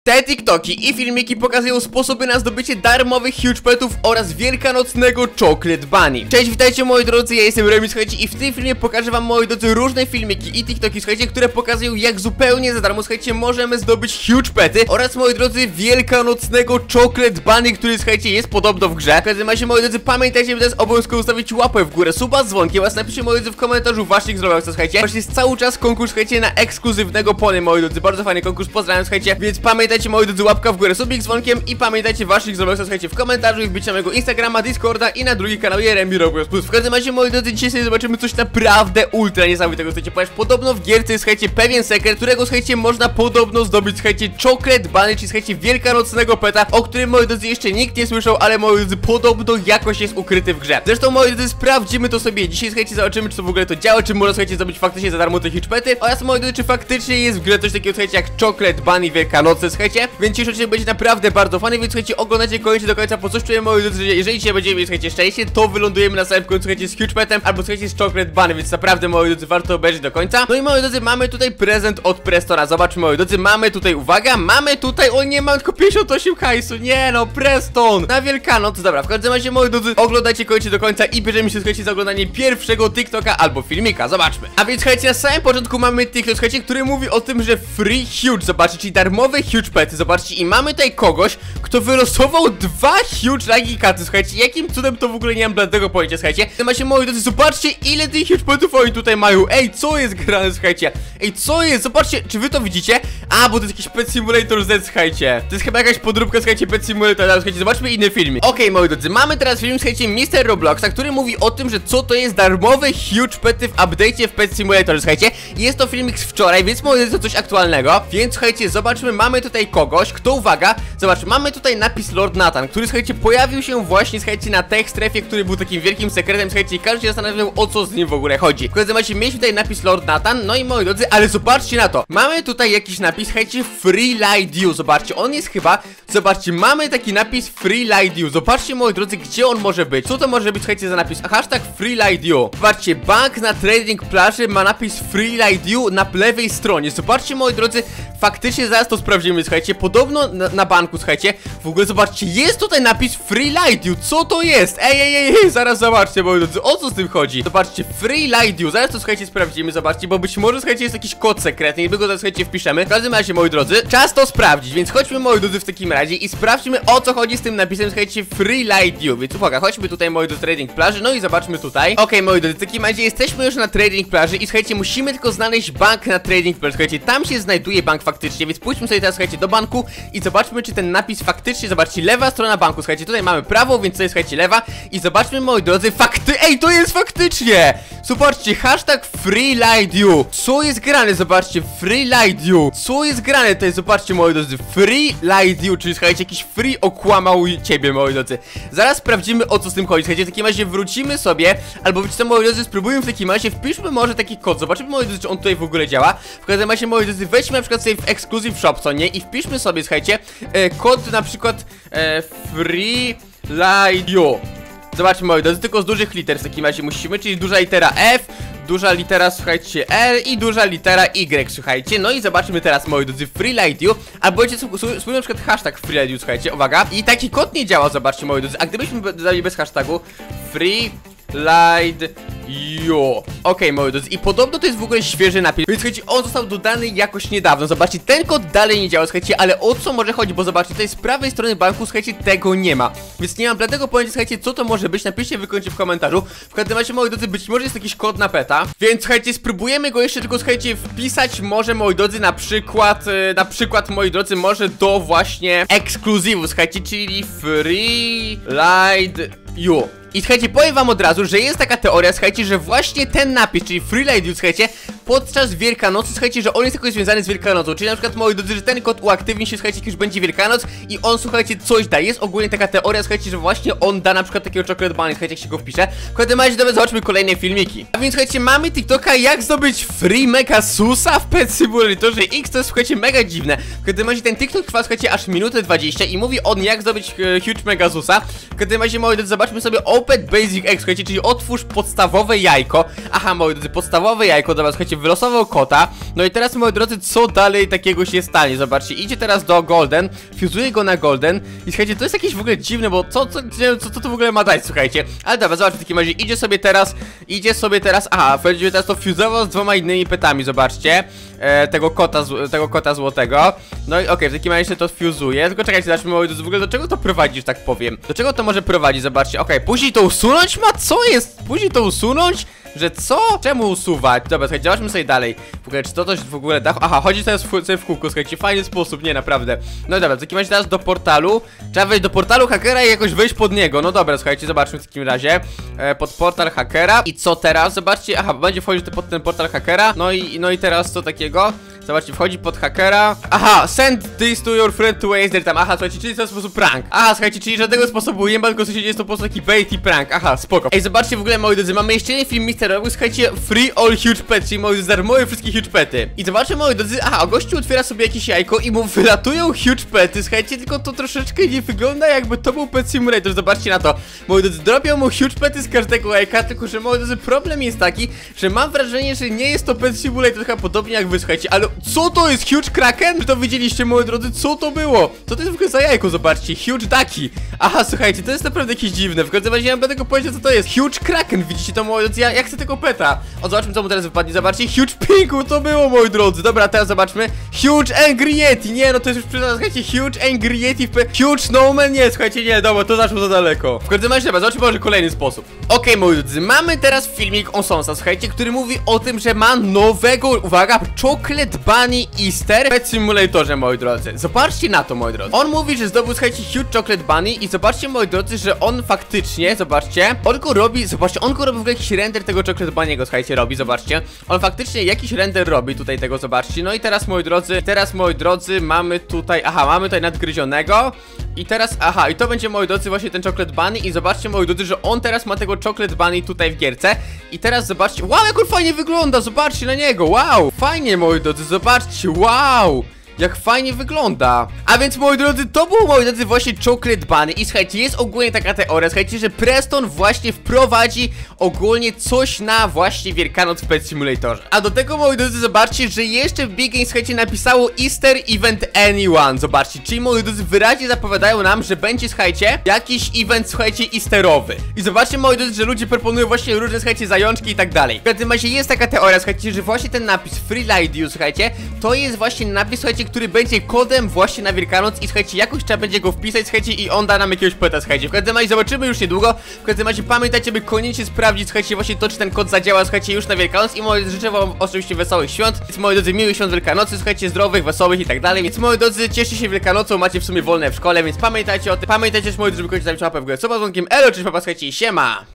Te TikToki i filmiki pokazują sposoby na zdobycie darmowych huge petów oraz wielkanocnego chocolate bunny. Cześć, witajcie moi drodzy, ja jestem Remi, słuchajcie, i w tym filmie pokażę wam, moi drodzy, różne filmiki i TikToki, słuchajcie, które pokazują, jak zupełnie za darmo, słuchajcie, możemy zdobyć huge pety oraz, moi drodzy, wielkanocnego chocolate bunny, który, słuchajcie, jest podobno w grze. W każdym razie, moi drodzy, pamiętajcie, by teraz obowiązkowo ustawić łapę w górę, suba z dzwonkiem oraz napiszcie, moi drodzy, w komentarzu waszych zrobił, słuchajcie. Właśnie jest cały czas konkurs, słuchajcie, na ekskluzywnego pony, moi drodzy, bardzo fajny konkurs, pozdrawiam, słuchajcie, więc pamiętajcie, moi drodzy, łapka w górę, subik z dzwonkiem i pamiętajcie waszych zrobił, słuchajcie, w komentarzu i wbicie na mojego Instagrama, Discorda i na drugi kanał Remi Roblox Plus. W każdym razie, moi drodzy, dzisiaj sobie zobaczymy coś naprawdę ultra niesamowitego, słuchajcie, ponieważ podobno w gierce jest, słuchajcie, pewien sekret, którego, słuchajcie, można podobno zdobyć, słuchajcie, chocolate bunny, czyli, słuchajcie, wielkanocnego peta, o którym, moi drodzy, jeszcze nikt nie słyszał, ale, moi drodzy, podobno jakoś jest ukryty w grze. Zresztą, moi drodzy, sprawdzimy to sobie dzisiaj, słuchajcie, zobaczymy, czy to w ogóle to działa, czy można, słuchajcie, zdobyć faktycznie za darmo te huge pety oraz, moi drodzy, czy faktycznie jest w grze coś takiego, słuchajcie, jak chocolate bunny wielkanocny, słuchajcie, więc dzisiejszy odcinek będzie naprawdę bardzo fajny, więc, słuchajcie, oglądajcie koniecznie do końca, po coś czuję, moi drodzy, że jeżeli dzisiaj będziemy mieli, słuchajcie, szczęście, to wylądujemy na samym końcu, słuchajcie, z huge petem, albo, słuchajcie, z chocolate bunny, więc naprawdę, moi drodzy, warto obejrzeć do końca. No i, moi drodzy, mamy tutaj prezent od Prestona, zobaczmy, moi drodzy, mamy tutaj, uwaga, mamy tutaj, o nie, mam tylko 58 hajsu, nie no, Preston, na Wielkanoc, dobra, w każdym razie, moi drodzy, oglądajcie koniecznie do końca i bierzemy się, słuchajcie, za oglądanie pierwszego TikToka albo filmika, zobaczmy. A więc, słuchajcie, na samym początku mamy TikTok, słuchajcie, który mówi o tym, że free huge, zobaczcie, czyli darmowe huge pety, zobaczcie, i mamy tutaj kogoś, kto wylosował 2 huge lagikaty, słuchajcie, jakim cudem to w ogóle nie mam bladego pojęcia, słuchajcie. Macie, moi drodzy, zobaczcie, ile tych huge petów oni tutaj mają, ej, co jest grane, słuchajcie, ej, co jest, zobaczcie, czy wy to widzicie? A, bo to jest jakiś Pet Simulator Z, słuchajcie, to jest chyba jakaś podróbka, słuchajcie, Pet Simulator, słuchajcie, zobaczmy inny filmik. Okej, moi drodzy, mamy teraz film, słuchajcie, Mr. Robloxa, który mówi o tym, że co to jest darmowe huge pety w update'cie w Pet Simulator, słuchajcie, jest to filmik z wczoraj, więc moi drodzy, to coś aktualnego, więc, słuchajcie, zobaczmy, mamy tutaj kogoś, kto, uwaga, zobacz, mamy tutaj napis Lord Nathan, który, słuchajcie, pojawił się właśnie, słuchajcie, na tech strefie, który był takim wielkim sekretem, słuchajcie, i każdy się zastanawiał, o co z nim w ogóle chodzi. W każdym razie mieliśmy tutaj napis Lord Nathan, no i, moi drodzy, ale zobaczcie na to, mamy tutaj jakiś napis, słuchajcie, Free Light You, zobaczcie, on jest chyba, zobaczcie, mamy taki napis Free Light You, zobaczcie, moi drodzy, gdzie on może być, co to może być, słuchajcie, za napis, hashtag Free Light You, zobaczcie, bank na trading plaży ma napis Free Light You na lewej stronie, zobaczcie, moi drodzy, faktycznie zaraz to sprawdzimy, słuchajcie, podobno na banku, słuchajcie, w ogóle zobaczcie, jest tutaj napis Free Light You, co to jest? Ej, zaraz zobaczcie, moi drodzy, o co z tym chodzi? Zobaczcie, Free Light You, zaraz to, słuchajcie, sprawdzimy, zobaczcie, bo być może, słuchajcie, jest jakiś kod sekretny i my go zaraz, słuchajcie, wpiszemy. W każdym razie, moi drodzy, czas to sprawdzić, więc chodźmy, moi drodzy, w takim razie i sprawdźmy, o co chodzi z tym napisem, słuchajcie, Free Light You, więc uwaga, chodźmy tutaj, moi drodzy, trading plaży, no i zobaczmy tutaj. Okej, moi drodzy, w takim razie jesteśmy już na trading plaży i, słuchajcie, musimy tylko znaleźć bank na trading plaży, słuchajcie, tam się znajduje bank faktycznie, więc pójdźmy sobie teraz, słuchajcie, do banku i zobaczmy, czy ten napis faktycznie, zobaczcie, lewa strona banku, słuchajcie, tutaj mamy prawą, więc to jest, słuchajcie, lewa i zobaczmy, moi drodzy, ej, to jest faktycznie! Zobaczcie, hashtag Free Light You, co jest grane, zobaczcie, Free Light You, co jest grane, to jest, zobaczcie, moi drodzy, Free Light You, czyli, słuchajcie, jakiś free okłamał ciebie, moi drodzy. Zaraz sprawdzimy, o co z tym chodzi, słuchajcie, w takim razie wrócimy sobie, albo wiecie co, moi drodzy, spróbujmy w takim razie, wpiszmy może taki kod, zobaczymy, moi drodzy, czy on tutaj w ogóle działa. W każdym razie, moi drodzy, weźmy na przykład sobie w Exclusive Shop, co nie, i wpiszmy sobie, słuchajcie, kod na przykład Free Light You. Zobaczmy, moi drodzy, tylko z dużych liter w takim razie musimy, czyli duża litera F, duża litera, słuchajcie, R i duża litera Y, słuchajcie. No i zobaczmy teraz, moi drodzy, Free Light You, albo wiecie, spróbujmy na przykład hashtag Free Light You, słuchajcie, uwaga. I taki kod nie działa, zobaczcie, moi drodzy, a gdybyśmy dodali bez hashtagu Free Light You. Okej, moi drodzy, i podobno to jest w ogóle świeży napis, więc słuchajcie, on został dodany jakoś niedawno. Zobaczcie, ten kod dalej nie działa, słuchajcie, ale o co może chodzi, bo zobaczcie, tutaj z prawej strony banku, słuchajcie, tego nie ma. Więc nie mam dlatego pojęcia, słuchajcie, co to może być, napiszcie, wykończcie w komentarzu. W każdym razie, moi drodzy, być może jest jakiś kod na peta, więc słuchajcie, spróbujemy go jeszcze tylko, słuchajcie, wpisać może, moi drodzy, na przykład, moi drodzy, może do właśnie ekskluzywu, słuchajcie, czyli Free Light You. I słuchajcie, powiem wam od razu, że jest taka teoria, słuchajcie, że właśnie ten napis, czyli Free Light You, słuchajcie, podczas Wielkanocy, słuchajcie, że on jest jakoś związany z Wielkanocą. Czyli na przykład, moi drodzy, że ten kod uaktywni się, słuchajcie, jak już będzie Wielkanoc i on, słuchajcie, coś da. Jest ogólnie taka teoria, słuchajcie, że właśnie on da na przykład takiego chocolate bunny, słuchajcie, jak się go wpisze. W każdym razie, dobra, zobaczmy kolejne filmiki. A więc, słuchajcie, mamy TikToka, jak zdobyć free Megasusa w Pet Simulatorze X. To jest, słuchajcie, mega dziwne. W każdym razie ten TikTok trwa, słuchajcie, aż minutę 20 i mówi on, jak zdobyć huge Megasusa. W każdym razie, moi drodzy, zobaczmy sobie Open Basic Egg, słuchajcie, czyli otwórz podstawowe jajko. Aha, moi drodzy, podstawowe jajko, dobra, słuchajcie, wylosował kota. No i teraz, moi drodzy, co dalej takiego się stanie? Zobaczcie, idzie teraz do Golden, fuzuje go na Golden. I słuchajcie, to jest jakieś w ogóle dziwne, bo co to w ogóle ma dać, słuchajcie. Ale dobra, zobaczcie, w takim razie idzie sobie teraz, aha, będzie teraz to fuzował z dwoma innymi petami, zobaczcie. Tego kota złotego. No i okej, w takim razie się to fuzuje. Tylko czekajcie, zobaczmy, moi drodzy, w ogóle do czego to prowadzi, że tak powiem. Do czego to może prowadzić, zobaczcie, okej, później to usunąć ma? Co jest? Później to usunąć? Że co? Czemu usuwać? Dobra, słuchajcie, zobaczmy sobie dalej. W ogóle, czy to coś w ogóle da... Aha, chodzi teraz sobie w kółku, słuchajcie, fajny sposób, nie, naprawdę. No dobra, w takim razie teraz do portalu. Trzeba wejść do portalu hakera i jakoś wejść pod niego. No dobra, słuchajcie, zobaczmy w takim razie. Pod portal hakera. I co teraz? Zobaczcie, aha, będzie wchodzić pod ten portal hakera. No i teraz co takiego? Zobaczcie, wchodzi pod hakera. Aha, send this to your friend to waste tam. Aha, słuchajcie, czyli to jest sposób prank. Aha, słuchajcie, czyli żadnego sposobu nie ma, tylko słuchajcie, jest to po prostu taki bait i prank. Aha, spoko. Ej, zobaczcie w ogóle, moi drodzy, mamy jeszcze jeden film misterowy, słuchajcie, free all huge pets, czyli moi drodzy, darmowe wszystkie huge pety. I zobaczcie, moi drodzy, aha, gościu otwiera sobie jakieś jajko i mu wylatują huge pety, słuchajcie, tylko to troszeczkę nie wygląda, jakby to był Pet Simulator. Zobaczcie na to. Moi drodzy, drobią mu huge pety z każdego jajka, tylko że, moi drodzy, problem jest taki, że mam wrażenie, że nie jest to Pet Simulator, chyba podobnie jak wy, słuchajcie, ale co to jest? Huge Kraken? Czy to widzieliście, moi drodzy? Co to było? Co to jest w ogóle za jajko? Zobaczcie, Huge Ducky. Aha, słuchajcie, to jest naprawdę jakieś dziwne. W każdym razie ja będę tego powiedzieć, co to jest. Huge Kraken, widzicie to, moi drodzy? Ja chcę tego peta. O, zobaczmy, co mu teraz wypadnie. Zobaczcie, Huge Pinku, to było, moi drodzy. Dobra, teraz zobaczmy. Huge Angry Yeti. Nie, no to jest już przyznane, słuchajcie, Huge Angry Yeti Huge Snowman, nie, słuchajcie, nie, dobra, to zaszło za daleko. W każdym razie, dobra, zobaczmy może kolejny sposób. Okej, moi drodzy, mamy teraz filmik Osonsa, słuchajcie, który mówi o tym, że ma nowego, uwaga, Chocolate Bunny Easter w Pet Simulatorze, moi drodzy. Zobaczcie na to, moi drodzy. On mówi, że zdobył, słuchajcie, Huge Chocolate Bunny i zobaczcie, moi drodzy, że on faktycznie, zobaczcie, on go robi, zobaczcie, on go robi w ogóle jakiś render tego Chocolate Bunny'ego, słuchajcie, robi, zobaczcie. On faktycznie jakiś render robi tutaj tego, zobaczcie. No i teraz, moi drodzy, mamy tutaj, aha, mamy tutaj nadgryzionego. I teraz, aha, i to będzie, moi drodzy, właśnie ten Chocolate Bunny. I zobaczcie, moi drodzy, że on teraz ma tego Chocolate Bunny tutaj w gierce. I teraz zobaczcie, wow, jak on fajnie wygląda, zobaczcie na niego, wow. Fajnie, moi drodzy, zobaczcie, wow. Jak fajnie wygląda. A więc, moi drodzy, to był, moi drodzy, właśnie Chocolate Bunny. I słuchajcie, jest ogólnie taka teoria, słuchajcie, że Preston właśnie wprowadzi ogólnie coś na właśnie Wielkanoc w Pet Simulatorze. A do tego, moi drodzy, zobaczcie, że jeszcze w Big Game, słuchajcie, napisało Easter Event Anyone. Zobaczcie, czyli, moi drodzy, wyraźnie zapowiadają nam, że będzie, słuchajcie, jakiś event, słuchajcie, easterowy. I zobaczcie, moi drodzy, że ludzie proponują właśnie różne, słuchajcie, zajączki i tak dalej. W każdym razie jest taka teoria, słuchajcie, że właśnie ten napis Free Light You, słuchajcie, to jest właśnie napis, słuchajcie, który będzie kodem właśnie na Wielkanoc i słuchajcie, jakoś trzeba będzie go wpisać, słuchajcie, i on da nam jakiegoś peta, słuchajcie. W każdym razie zobaczymy już niedługo. W każdym razie pamiętajcie, by koniecznie sprawdzić, słuchajcie, właśnie to, czy ten kod zadziała, słuchajcie, już na Wielkanoc. I moi drodzy, życzę wam oczywiście wesołych świąt. Więc, moi drodzy, miłych świąt Wielkanocy, słuchajcie, zdrowych, wesołych i tak dalej. Więc, moi drodzy, cieszcie się Wielkanocą, macie w sumie wolne w szkole, więc pamiętajcie o tym. Pamiętajcie też, moi drodzy, żeby koniecznie zostawić łapę w górę. Co z dzwonkiem, elo, cześć, papa, słuchajcie, siema!